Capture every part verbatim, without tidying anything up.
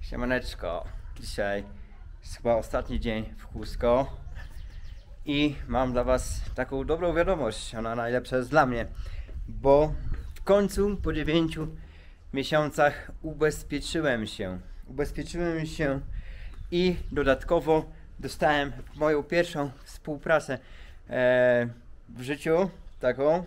Siemaneczko, dzisiaj jest chyba ostatni dzień w Cusco i mam dla was taką dobrą wiadomość, ona najlepsza jest dla mnie, bo w końcu po dziewięciu miesiącach ubezpieczyłem się, ubezpieczyłem się i dodatkowo dostałem moją pierwszą współpracę e, w życiu, taką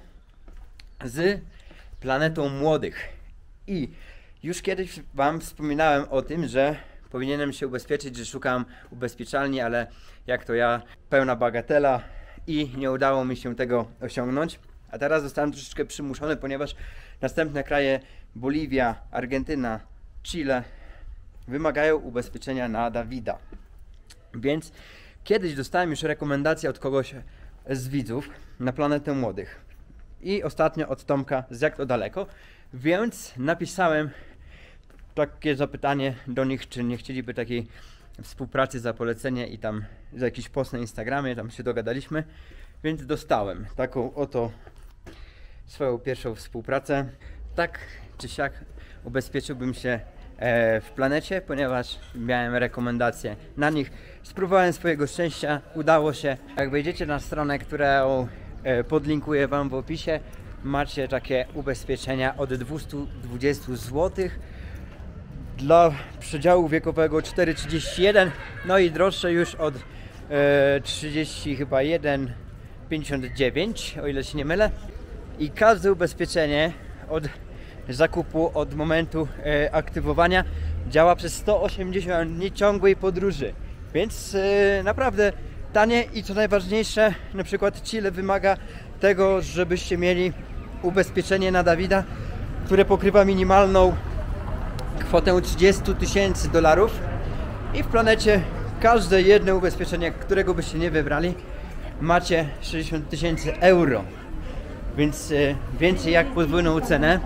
z Planetą Młodych. I już kiedyś wam wspominałem o tym, że powinienem się ubezpieczyć, że szukam ubezpieczalni, ale jak to ja, pełna bagatela i nie udało mi się tego osiągnąć. A teraz zostałem troszeczkę przymuszony, ponieważ następne kraje, Boliwia, Argentyna, Chile, wymagają ubezpieczenia na Dawida. Więc kiedyś dostałem już rekomendację od kogoś z widzów na Planetę Młodych. I ostatnio od Tomka z Jak to daleko. Więc napisałem takie zapytanie do nich, czy nie chcieliby takiej współpracy za polecenie i tam za jakiś post na Instagramie, tam się dogadaliśmy. Więc dostałem taką oto swoją pierwszą współpracę. Tak czy siak ubezpieczyłbym się e, w Planecie, ponieważ miałem rekomendacje na nich. Spróbowałem swojego szczęścia, udało się. Jak wejdziecie na stronę, którą e, podlinkuję wam w opisie, macie takie ubezpieczenia od dwieście dwadzieścia złotych dla przedziału wiekowego cztery trzydzieści jeden, no i droższe już od e, trzydzieści chyba jeden pięćdziesiąt dziewięć, o ile się nie mylę. I każde ubezpieczenie od zakupu, od momentu e, aktywowania działa przez sto osiemdziesiąt dni ciągłej podróży, więc e, naprawdę tanie. I co najważniejsze, na przykład Chile wymaga tego, żebyście mieli ubezpieczenie na Dawida, które pokrywa minimalną kwotę trzydzieści tysięcy dolarów, i w Planecie każde jedno ubezpieczenie, którego byście nie wybrali, macie sześćdziesiąt tysięcy euro, więc y, więcej jak podwójną cenę.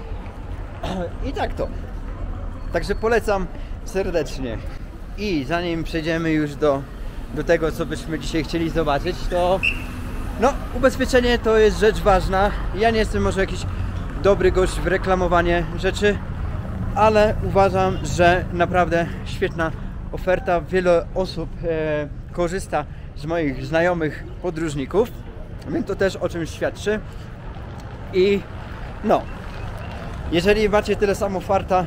I tak to. Także polecam serdecznie. I zanim przejdziemy już do, do tego, co byśmy dzisiaj chcieli zobaczyć, to no, ubezpieczenie to jest rzecz ważna. Ja nie jestem może jakiś dobry gość w reklamowanie rzeczy, ale uważam, że naprawdę świetna oferta. Wiele osób e, korzysta z moich znajomych podróżników, więc to też o czymś świadczy. I no, jeżeli macie tyle samo farta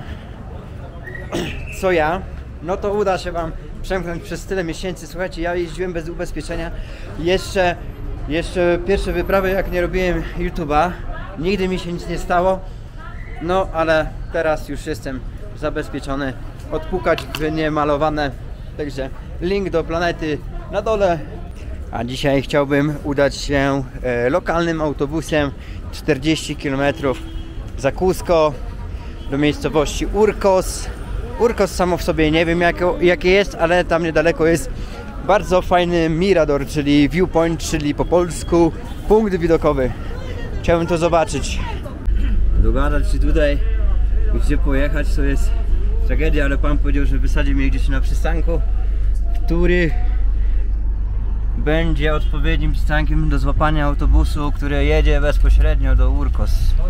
co ja, no to uda się wam przemknąć przez tyle miesięcy. Słuchajcie, ja jeździłem bez ubezpieczenia jeszcze, jeszcze pierwsze wyprawy, jak nie robiłem YouTube'a. Nigdy mi się nic nie stało. No, ale teraz już jestem zabezpieczony. Odpukać w niemalowane. Także link do Planety na dole. A dzisiaj chciałbym udać się e, lokalnym autobusem czterdzieści kilometrów za Cusco do miejscowości Urcos. Urcos samo w sobie nie wiem jako, jakie jest, ale tam niedaleko jest bardzo fajny mirador, czyli viewpoint, czyli po polsku punkt widokowy. Chciałbym to zobaczyć. Dogadać się tutaj, gdzie pojechać, to jest tragedia, ale pan powiedział, że wysadzi mnie gdzieś na przystanku, który będzie odpowiednim przystankiem do złapania autobusu, który jedzie bezpośrednio do Urcos.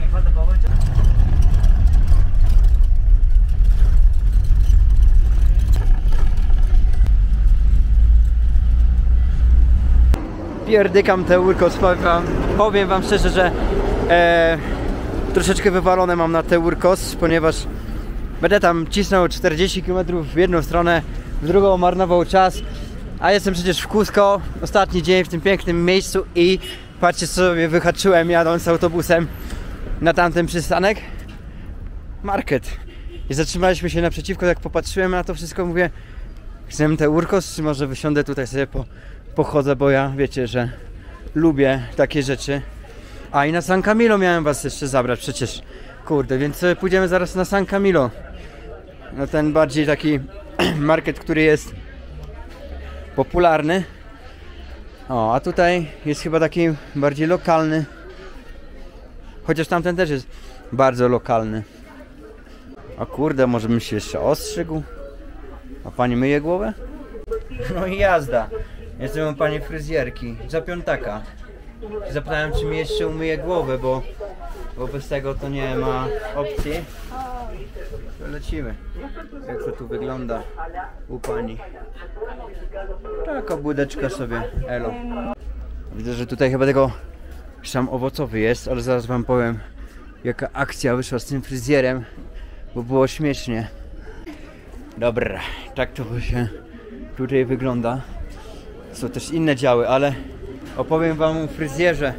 Pierdykam te Urcos, powiem wam, powiem wam szczerze, że e, troszeczkę wywalone mam na te Urcos, ponieważ będę tam cisnął czterdzieści kilometrów w jedną stronę, w drugą marnował czas, a jestem przecież w Cusco, ostatni dzień w tym pięknym miejscu i patrzcie, co sobie wyhaczyłem jadąc autobusem na tamten przystanek. Market. I zatrzymaliśmy się naprzeciwko, jak popatrzyłem na to wszystko, mówię, chcę te Urcos, czy może wysiądę tutaj sobie po, pochodzę, bo ja wiecie, że lubię takie rzeczy. A i na San Camilo miałem was jeszcze zabrać przecież, kurde, więc pójdziemy zaraz na San Camilo. No ten bardziej taki market, który jest popularny. O, a tutaj jest chyba taki bardziej lokalny. Chociaż tamten też jest bardzo lokalny. O kurde, może bym się jeszcze ostrzygł? A pani myje głowę? No i jazda. Jestem u pani fryzjerki, za piątaka. Zapytałem, czy mi jeszcze umyje głowę, bo, bo bez tego to nie ma opcji. To lecimy. Jak to tu wygląda u pani. Taka budeczka sobie, elo. Widzę, że tutaj chyba tego szam owocowy jest, ale zaraz wam powiem, jaka akcja wyszła z tym fryzjerem, bo było śmiesznie. Dobra, tak to się tutaj wygląda. Są też inne działy, ale opowiem wam o fryzjerze.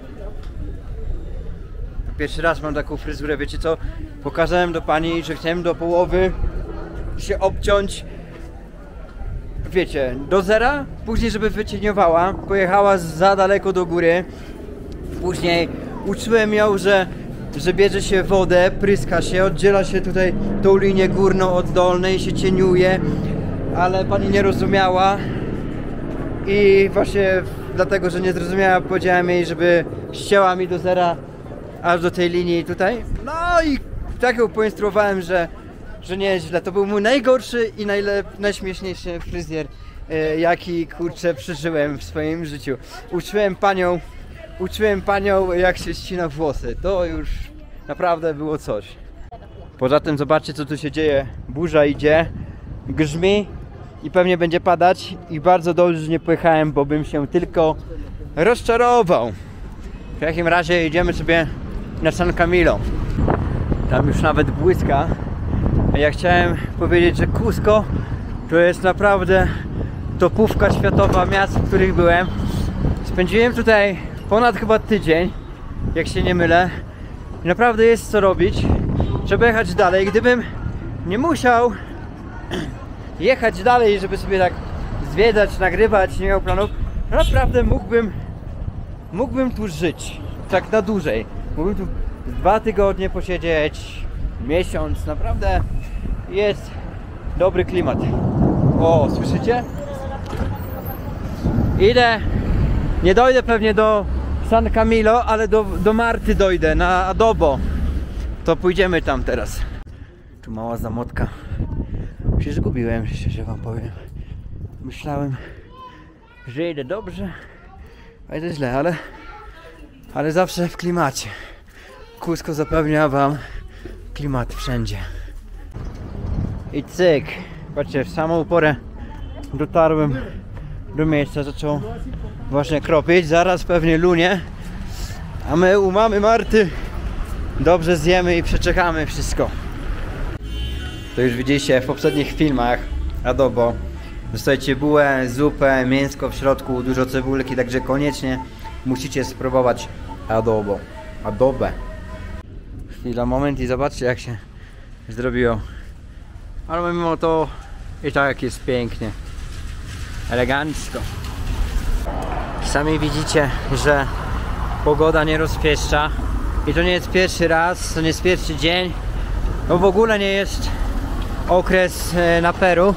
Pierwszy raz mam taką fryzurę, wiecie co? Pokazałem do pani, że chciałem do połowy się obciąć, wiecie, do zera, później żeby wycieniowała, pojechała za daleko do góry. Później uczyłem ją, że, że bierze się wodę, pryska się, oddziela się tutaj tą linię górną od dolnej, się cieniuje, ale pani nie rozumiała i właśnie dlatego, że nie zrozumiała, powiedziałem jej, żeby ścięła mi do zera aż do tej linii tutaj. No i tak ją poinstruowałem, że, że nieźle. To był mój najgorszy i najlep, najśmieszniejszy fryzjer, e, jaki kurczę przeżyłem w swoim życiu. Uczyłem panią, uczyłem panią jak się ścina włosy. To już naprawdę było coś. Poza tym zobaczcie co tu się dzieje. Burza idzie, grzmi i pewnie będzie padać i bardzo dobrze, że nie pojechałem, bo bym się tylko rozczarował. W takim razie idziemy sobie na San Camilo. Tam już nawet błyska. A ja chciałem powiedzieć, że Cusco to jest naprawdę topówka światowa miast, w których byłem. Spędziłem tutaj ponad chyba tydzień, jak się nie mylę. I naprawdę jest co robić. Trzeba jechać dalej. Gdybym nie musiał jechać dalej, żeby sobie tak zwiedzać, nagrywać, nie miał planów, naprawdę mógłbym mógłbym tu żyć. Tak na dłużej. Mógłbym tu dwa tygodnie posiedzieć, miesiąc. Naprawdę jest dobry klimat. O, słyszycie? Idę, nie dojdę pewnie do San Camilo, ale do, do Marty dojdę, na Adobo. To pójdziemy tam teraz. Tu mała zamotka. Się zgubiłem, szczerze wam powiem. Myślałem, że idę dobrze, a idę źle, ale ale zawsze w klimacie. Cusco zapewnia wam klimat wszędzie. I cyk. Patrzcie, w samą porę dotarłem do miejsca, zaczął właśnie kropić. Zaraz pewnie lunie. A my u mamy Marty dobrze zjemy i przeczekamy wszystko. To już widzieliście w poprzednich filmach Adobo. Dostajecie bułę, zupę, mięsko w środku, dużo cebulki, także koniecznie musicie spróbować Adobo. Adobe. Chwila, moment i zobaczcie jak się zrobiło. Ale mimo to i tak jest pięknie. Elegancko. Sami widzicie, że pogoda nie rozpieszcza. I to nie jest pierwszy raz, to nie jest pierwszy dzień. No w ogóle nie jest okres na Peru.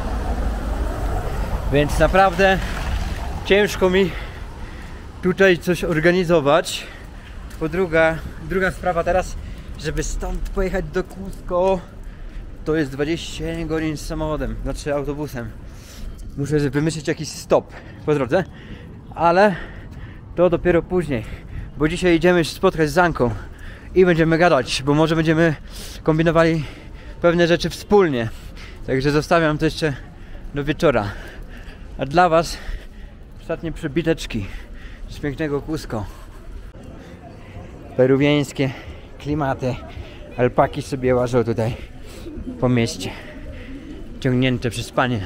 Więc naprawdę ciężko mi tutaj coś organizować. Po druga, druga sprawa teraz, żeby stąd pojechać do Cusco, to jest dwadzieścia godzin z samochodem, znaczy autobusem. Muszę wymyślić jakiś stop po drodze, ale to dopiero później, bo dzisiaj idziemy się spotkać z Zanką i będziemy gadać, bo może będziemy kombinowali pewne rzeczy wspólnie. Także zostawiam to jeszcze do wieczora. A dla was ostatnie przebiteczki z pięknego Cusco. Peruwiańskie klimaty. Alpaki sobie łażą tutaj po mieście, ciągnięte przez panie.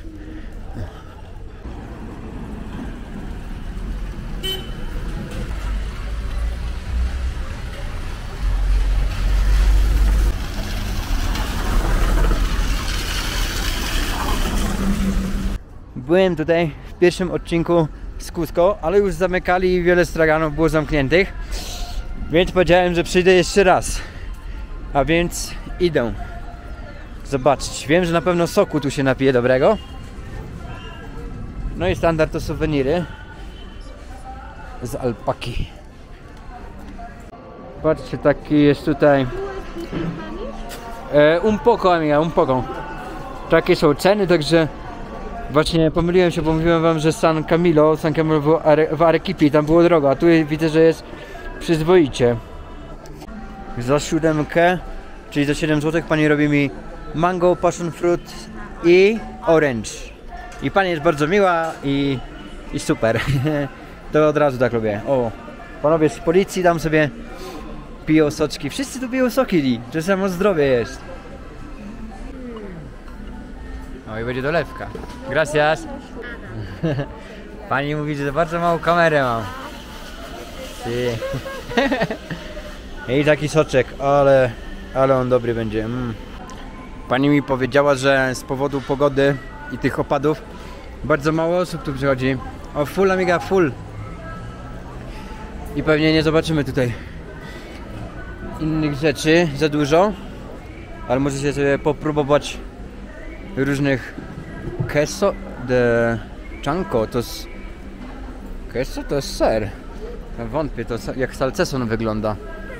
Byłem tutaj w pierwszym odcinku z Cusco, ale już zamykali i wiele straganów było zamkniętych. Więc powiedziałem, że przyjdę jeszcze raz. A więc idę zobaczyć. Wiem, że na pewno soku tu się napije dobrego. No i standard to suweniry z alpaki. Patrzcie, taki jest tutaj e, un poco, amiga, un poco. Takie są ceny, także właśnie pomyliłem się, bo mówiłem wam, że San Camilo, San Camilo było w Arequipi, tam było drogo, a tu widzę, że jest przyzwoicie. Za siódemkę, czyli za siedem złotych pani robi mi mango, passion fruit i orange. I pani jest bardzo miła i, i super. To od razu tak lubię. O, panowie z policji tam sobie piją soczki. Wszyscy tu piją soki, to samo zdrowie jest. O, i będzie dolewka. Gracias. Pani mówi, że za bardzo małą kamerę mam. I taki soczek, ale, ale on dobry będzie. Mm. Pani mi powiedziała, że z powodu pogody i tych opadów bardzo mało osób tu przychodzi. O, full amiga, full. I pewnie nie zobaczymy tutaj innych rzeczy za dużo. Ale możecie sobie popróbować różnych queso de chanco. To jest queso, to jest ser. Ja wątpię, to jak salceson wygląda.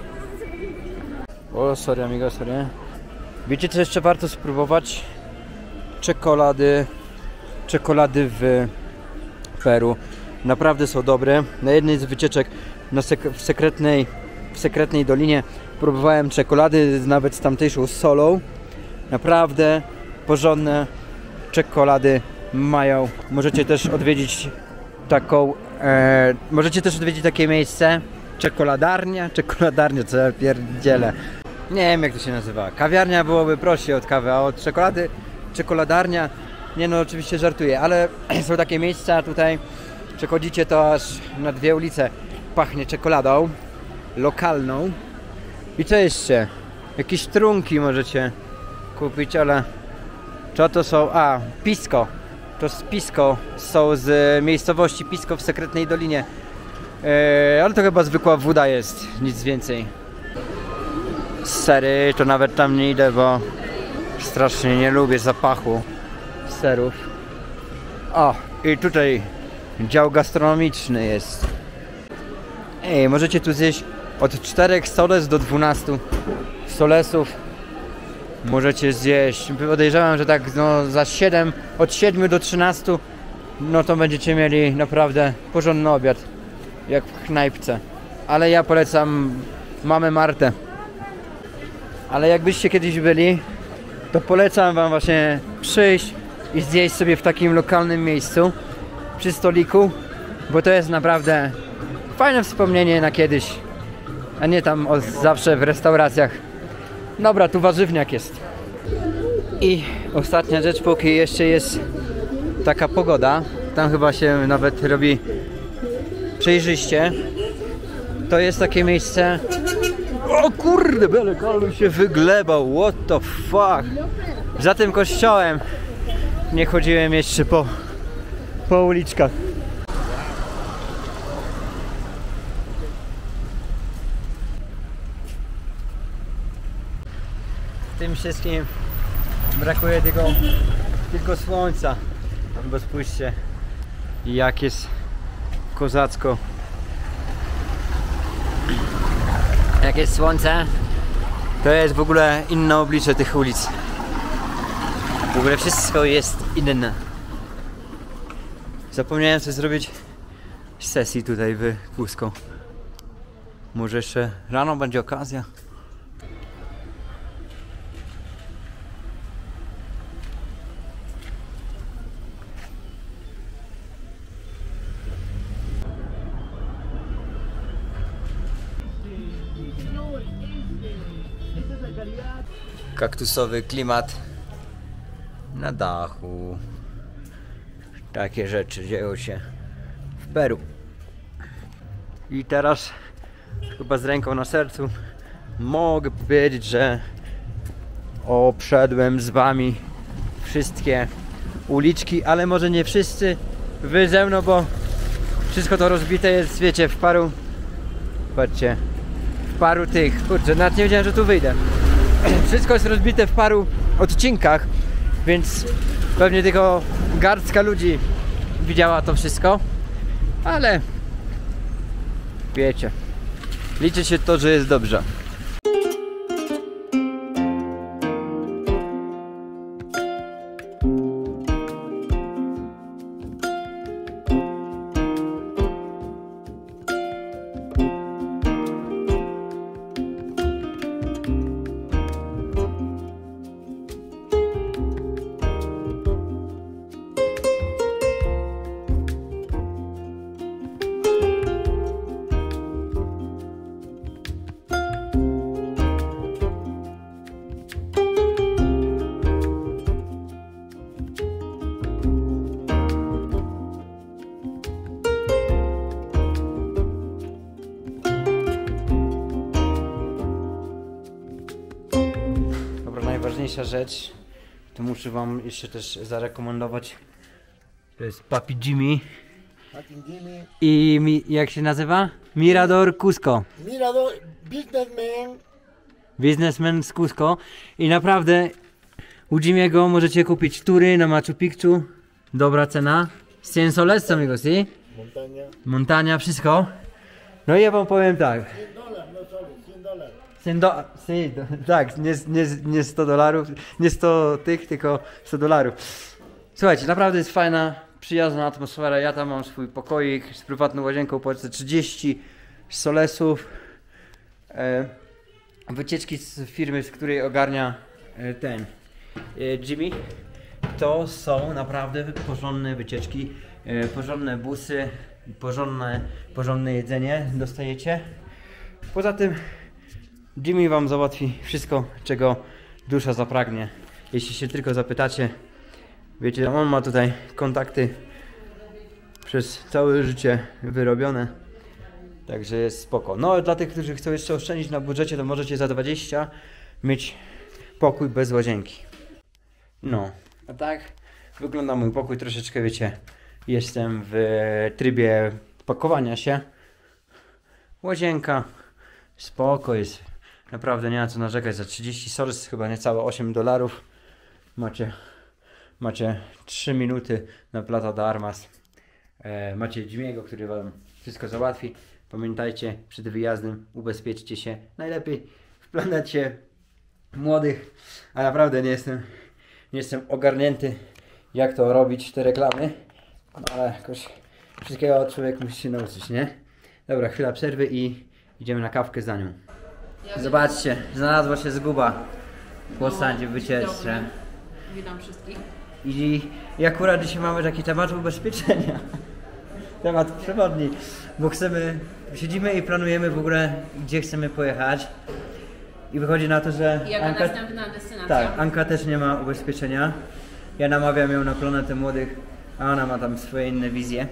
O, sorry amigo, sorry. Wiecie, co jeszcze warto spróbować? Czekolady. Czekolady w Peru. Naprawdę są dobre. Na jednej z wycieczek na sek w, sekretnej, w sekretnej dolinie próbowałem czekolady, nawet z tamtejszą solą. Naprawdę porządne czekolady mają. Możecie też odwiedzić taką e, możecie też odwiedzić takie miejsce. Czekoladarnia, czekoladarnia, co ja pierdzielę. Nie wiem, jak to się nazywa. Kawiarnia byłoby prościej od kawy, a od czekolady czekoladarnia. Nie no, oczywiście żartuję, ale są takie miejsca tutaj. Przechodzicie, to aż na dwie ulice pachnie czekoladą lokalną. I co jeszcze? Jakieś trunki możecie kupić, ale co to są? A, pisco. To z pisco, są z miejscowości Pisco w sekretnej dolinie. Eee, ale to chyba zwykła woda jest, nic więcej. Sery, to nawet tam nie idę, bo strasznie nie lubię zapachu serów. O, i tutaj dział gastronomiczny jest. Ej, możecie tu zjeść od czterech soles do dwunastu solesów. Możecie zjeść. Podejrzewam, że tak no, za siedem, od siedmiu do trzynastu, no to będziecie mieli naprawdę porządny obiad. Jak w knajpce. Ale ja polecam mamę Martę. Ale jakbyście kiedyś byli, to polecam wam właśnie przyjść i zjeść sobie w takim lokalnym miejscu przy stoliku, bo to jest naprawdę fajne wspomnienie na kiedyś, a nie tam od zawsze w restauracjach. Dobra, tu warzywniak jest. I ostatnia rzecz, póki jeszcze jest taka pogoda, tam chyba się nawet robi przejrzyście, to jest takie miejsce. O kurde, belekalu się wyglebał, what the fuck. Za tym kościołem nie chodziłem jeszcze po, po uliczkach. W tym wszystkim brakuje tylko, tylko słońca. Bo spójrzcie, jak jest kozacko. Jak jest słońce, to jest w ogóle inne oblicze tych ulic. W ogóle wszystko jest inne. Zapomniałem sobie zrobić sesji tutaj w Cusco. Może jeszcze rano będzie okazja. Kaktusowy klimat na dachu. Takie rzeczy dzieją się w Peru. I teraz chyba z ręką na sercu mogę powiedzieć, że obszedłem z wami wszystkie uliczki, ale może nie wszyscy wy ze mną, bo wszystko to rozbite jest, wiecie, w paru, patrzcie, w paru tych, kurczę, nawet nie wiedziałem, że tu wyjdę. Wszystko jest rozbite w paru odcinkach, więc pewnie tylko garstka ludzi widziała to wszystko, ale wiecie, liczy się to, że jest dobrze. pierwsza rzecz, to muszę wam jeszcze też zarekomendować. To jest Papi Jimmy. Papi Jimmy. I mi, jak się nazywa? Mirador Cusco. Mirador, businessman. Biznesmen z Cusco. I naprawdę u Jimmy'ego możecie kupić tury na Machu Picchu. Dobra cena. cien soles, amigos, ¿sí? Montaña. Montania, wszystko. No i ja wam powiem tak. cien dólares, no soles, cien dólares. cien do... sí, do... tak, nie, nie, nie sto dolarów, nie sto tych, tylko sto dolarów. Słuchajcie, naprawdę jest fajna, przyjazna atmosfera. Ja tam mam swój pokoik z prywatną łazienką, płacę trzydzieści solesów. E, wycieczki z firmy, z której ogarnia e, ten e, Jimmy, to są naprawdę porządne wycieczki, e, porządne busy, porządne, porządne jedzenie dostajecie. Poza tym Jimmy wam załatwi wszystko, czego dusza zapragnie. Jeśli się tylko zapytacie, wiecie, on ma tutaj kontakty przez całe życie wyrobione, także jest spoko. No dla tych, którzy chcą jeszcze oszczędzić na budżecie, to możecie za dwadzieścia mieć pokój bez łazienki. No, a tak wygląda mój pokój. Troszeczkę, wiecie, jestem w trybie pakowania się. Łazienka, spoko jest. Naprawdę nie ma co narzekać. Za trzydzieści soles, chyba niecałe osiem dolarów. Macie, macie trzy minuty na Plata de Armas. E, macie Jimmy'ego, który wam wszystko załatwi. Pamiętajcie, przed wyjazdem ubezpieczcie się najlepiej w Planecie Młodych. A naprawdę nie jestem, nie jestem ogarnięty, jak to robić, te reklamy. No ale jakoś wszystkiego człowiek musi się nauczyć, nie? Dobra, chwila przerwy i idziemy na kawkę za nią. Zobaczcie, znalazła się zguba po Sandzie w wycieczce. Witam wszystkich. I, I akurat dzisiaj mamy taki temat ubezpieczenia. Temat przewodni, bo chcemy, siedzimy i planujemy w ogóle, gdzie chcemy pojechać. I wychodzi na to, że Jaka Anka, następna destynacja? tak, Anka też nie ma ubezpieczenia. Ja namawiam ją na Planetę Młodych, a ona ma tam swoje inne wizje.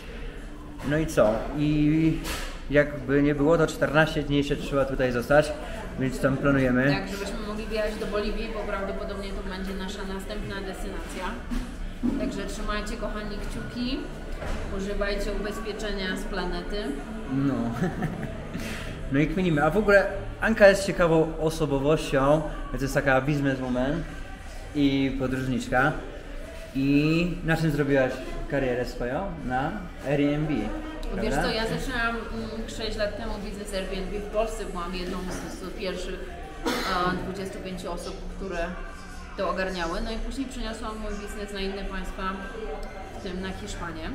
No i co? I jakby nie było, to czternaście dni jeszcze trzeba tutaj zostać, więc tam planujemy. Tak, żebyśmy mogli wjechać do Boliwii, bo prawdopodobnie to będzie nasza następna destynacja. Także trzymajcie, kochani, kciuki, używajcie ubezpieczenia z planety. No. No i kminimy. A w ogóle Anka jest ciekawą osobowością, to jest taka bizneswoman i podróżniczka. I na czym zrobiłaś karierę swoją? Na Airbnb. Wiesz prawda? co, ja zaczęłam mm, sześć lat temu biznes Airbnb w Polsce, byłam jedną z, z pierwszych e, dwudziestu pięciu osób, które to ogarniały. No i później przeniosłam mój biznes na inne państwa, w tym na Hiszpanię.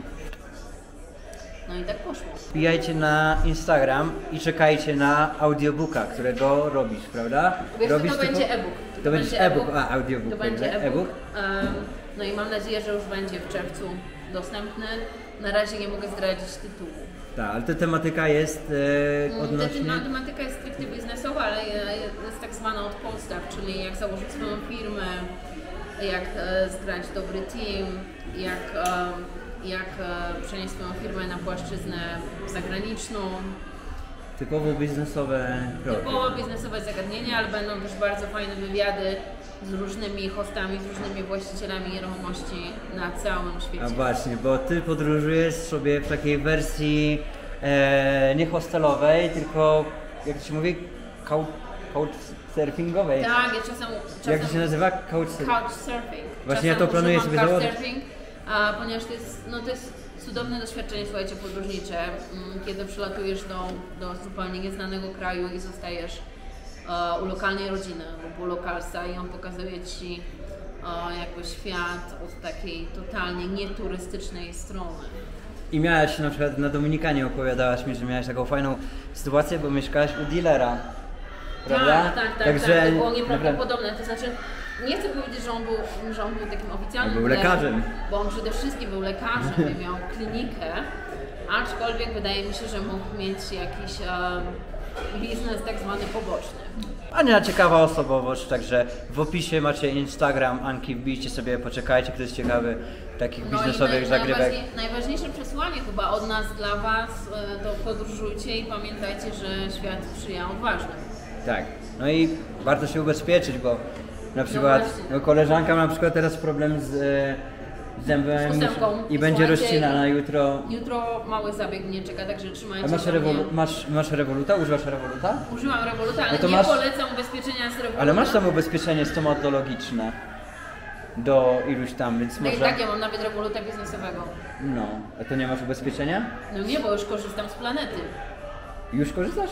No i tak poszło. Wbijajcie na Instagram i czekajcie na audiobooka, którego robisz, prawda? Wiesz co, robisz to tylko... będzie e-book. To będzie e-book, a audiobook. To będzie e-book. e-book. Um, no i mam nadzieję, że już będzie w czerwcu dostępny. Na razie nie mogę zdradzić tytułu. Tak, ale ta tematyka jest e, odnośnie... Ta tematyka jest stricte biznesowa, ale jest tak zwana od podstaw, czyli jak założyć swoją firmę, jak e, zgrać dobry team, jak, e, jak e, przenieść swoją firmę na płaszczyznę zagraniczną. Typowo biznesowe kroki. Typowo biznesowe zagadnienia, ale będą też bardzo fajne wywiady z różnymi hostami, z różnymi właścicielami nieruchomości na całym świecie. A właśnie, bo ty podróżujesz sobie w takiej wersji e, nie hostelowej, tylko jak to się mówi, couch, couchsurfingowej. Tak, ja czasem... czasem Jak to się nazywa? Couchsurfing. Couchsurfing. Właśnie ja Czasem to planuję używam sobie założyć. couchsurfing, a ponieważ to jest, no to jest cudowne doświadczenie, słuchajcie, podróżnicze, mm, kiedy przylatujesz do, do zupełnie nieznanego kraju i zostajesz e, u lokalnej rodziny lub u lokalsa i on pokazuje Ci e, jakby świat od takiej totalnie nieturystycznej strony. I miałaś na przykład na Dominikanie, opowiadałaś mi, że miałaś taką fajną sytuację, bo mieszkałaś u dealera. Prawda? Tak, tak, tak, Także tak, to było naprawdę- nieprawdopodobne, to znaczy nie chcę powiedzieć, że on był, że on był takim oficjalnym On był dealerem, lekarzem. bo on przede wszystkim był lekarzem i miał klinikę, aczkolwiek wydaje mi się, że mógł mieć jakiś e, biznes tak zwany poboczny. Ania ciekawa osobowość, także w opisie macie Instagram Anki, wbijcie sobie, poczekajcie, kto jest ciekawy takich biznesowych naj- zagrywek. najważniej- Najważniejsze przesłanie chyba od nas dla Was e, to podróżujcie i pamiętajcie, że świat sprzyja odważnym. Tak, no i warto się ubezpieczyć, bo Na przykład właśnie. no, koleżanka ma na przykład teraz problem z e, zębem Z ósemką. i będzie Słuchajcie, rozcinana jutro. Jutro mały zabieg mnie czeka, także A trzymajcie masz, się rewolu mnie. masz, masz rewoluta? Używasz rewoluta? Używam rewoluta, ale No to nie masz- polecam ubezpieczenia z rewoluta. Ale masz tam ubezpieczenie stomatologiczne do iluś tam, więc No i może... tak, ja mam nawet rewoluta biznesowego. No, a to nie masz ubezpieczenia? No nie, bo już korzystam z planety. Już korzystasz?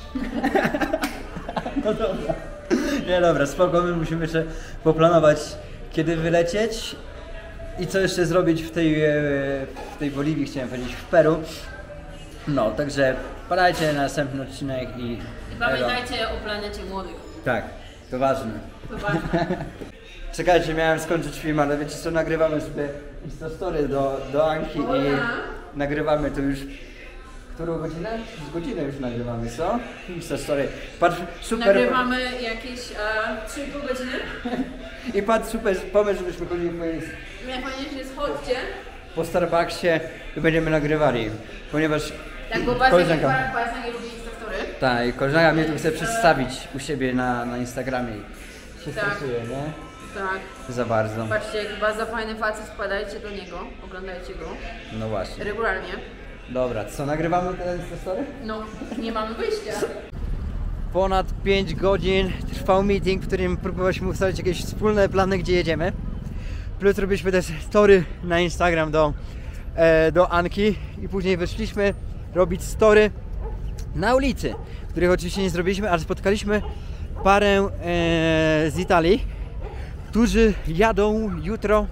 No dobra. Nie dobra, spoko, my musimy jeszcze poplanować, kiedy wylecieć i co jeszcze zrobić w tej, e, w tej Boliwii, chciałem powiedzieć, w Peru. No, także padajcie na następny odcinek i... I pamiętajcie o planecie młodych. Tak, to ważne. To ważne. Czekajcie, miałem skończyć film, ale wiecie co, nagrywamy sobie Instastory do, do Anki i nagrywamy to już... Którą godzinę? Z godzinę już nagrywamy, co? Instastory. Patrz, super... Nagrywamy jakieś trzy i pół godziny. I patrz, super pomysł, żebyśmy chodzili po, Ja pamiętam, że schodźcie. po Starbucksie i będziemy nagrywali, ponieważ Tak, bo bardzo koleżanka... bardzo nie lubi Instastory. Tak, i koleżanka mnie tu chce przedstawić u siebie na, na Instagramie. Się Tak. stresuje, nie? Tak. Za bardzo. Patrzcie, jak bardzo fajny facet, wpadajcie do niego, oglądajcie go No właśnie. regularnie. Dobra, co, nagrywamy ten Instastory? No, nie mamy wyjścia. Ponad pięć godzin trwał meeting, w którym próbowaliśmy ustalić jakieś wspólne plany, gdzie jedziemy. Plus robiliśmy też story na Instagram do, e, do Anki i później wyszliśmy robić story na ulicy, których oczywiście nie zrobiliśmy, ale spotkaliśmy parę e, z Italii, którzy jadą jutro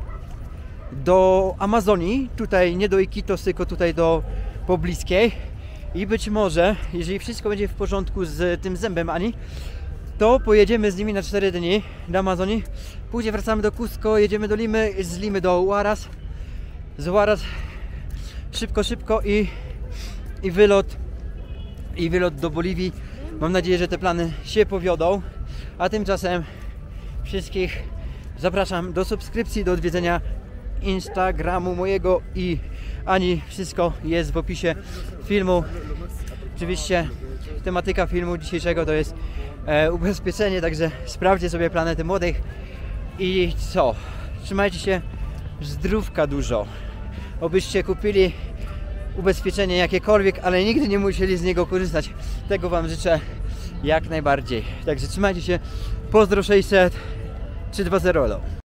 do Amazonii, tutaj nie do Iquitos, tylko tutaj do pobliskiej. I być może, jeżeli wszystko będzie w porządku z tym zębem Ani, to pojedziemy z nimi na cztery dni do Amazonii. Później wracamy do Cusco, jedziemy do Limy, z Limy do Huaraz. Z Huaraz szybko, szybko i, i wylot i wylot do Boliwii. Mam nadzieję, że te plany się powiodą. A tymczasem wszystkich zapraszam do subskrypcji, do odwiedzenia Instagramu mojego i Ani. Wszystko jest w opisie filmu. Oczywiście tematyka filmu dzisiejszego to jest e, ubezpieczenie, także sprawdźcie sobie Planetę Młodych. I co? Trzymajcie się, zdrówka dużo. Obyście kupili ubezpieczenie jakiekolwiek, ale nigdy nie musieli z niego korzystać. Tego Wam życzę jak najbardziej. Także trzymajcie się. Pozdro sześćset trzy dwa zero.